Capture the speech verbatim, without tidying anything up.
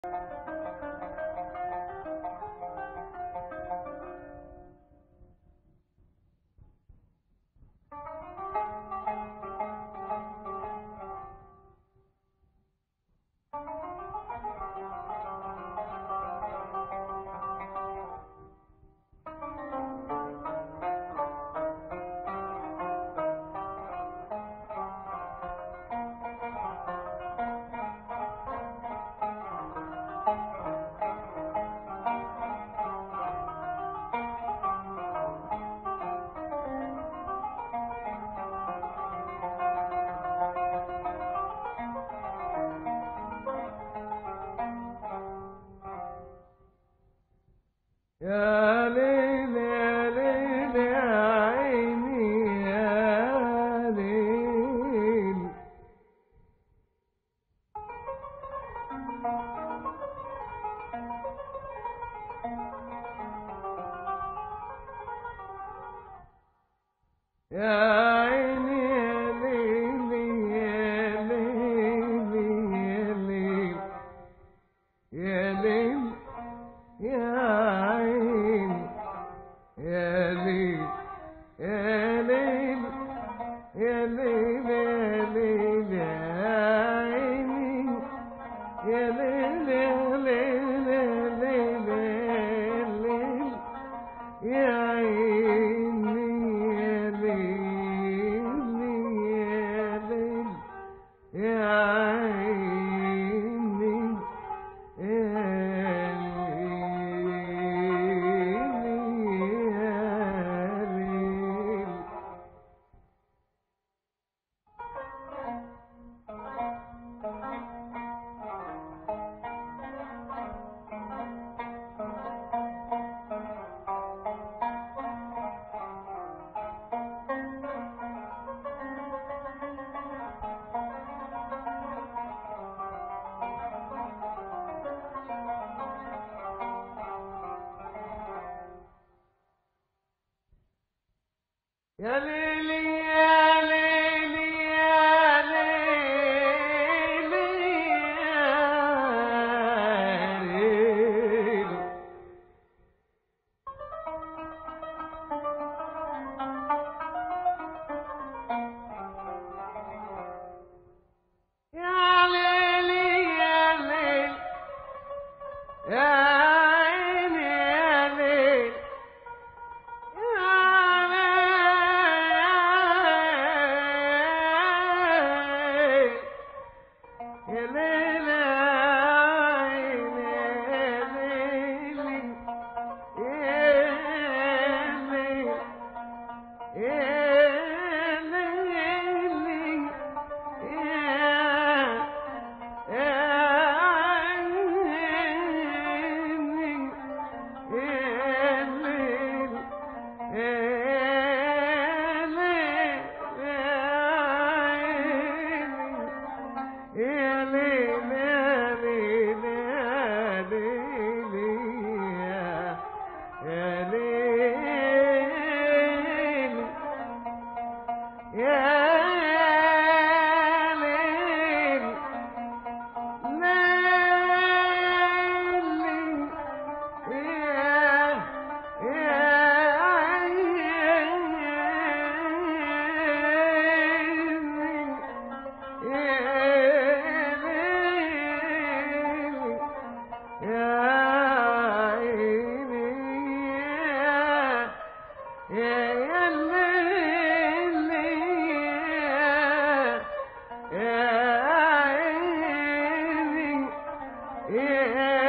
يا ليل يا ليل يا عيني يا ليل، يا عيني يا ليل يا ليل يا ليل يا عيني يا ليل يا ليل يا ليل يا ليل يا عيني يا ليل يا ليل يا ليل يا عيني يا ليل يا ليل يا عيني يا ليلي يا ليلي يا ليلي يا ليلي، يا ليلي يا ليل يا yeah.